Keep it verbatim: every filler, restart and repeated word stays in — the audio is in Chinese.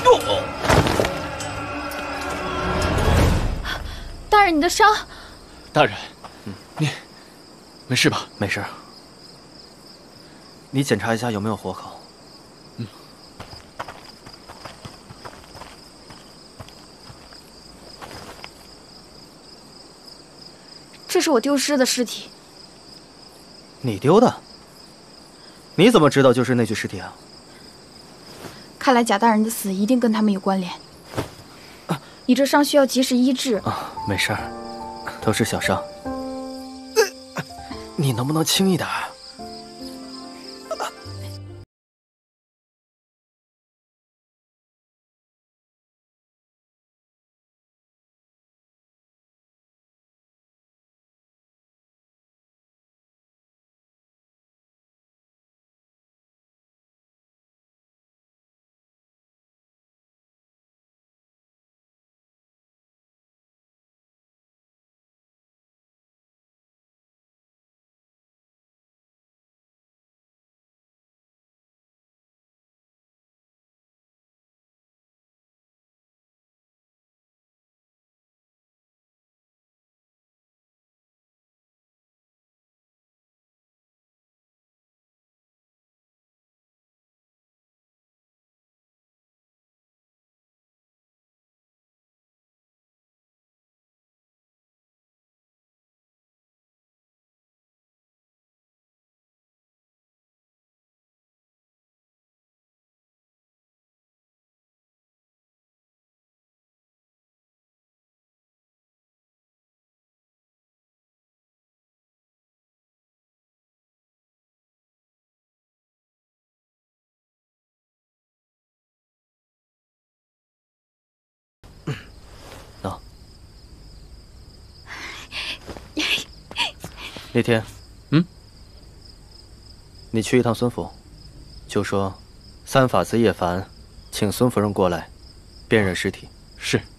大人，你的伤。 大人，嗯，你没事吧？ 没事。你检查一下有没有活口。 嗯。 这是我丢失的尸体。 你丢的？你怎么知道就是那具尸体啊？ 看来贾大人的死一定跟他们有关联。啊、你这伤需要及时医治。 啊，没事儿，都是小伤。你能不能轻一点？那天， 嗯， 你去一趟孙府，就说三法司叶凡请孙夫人过来辨认尸体。 是。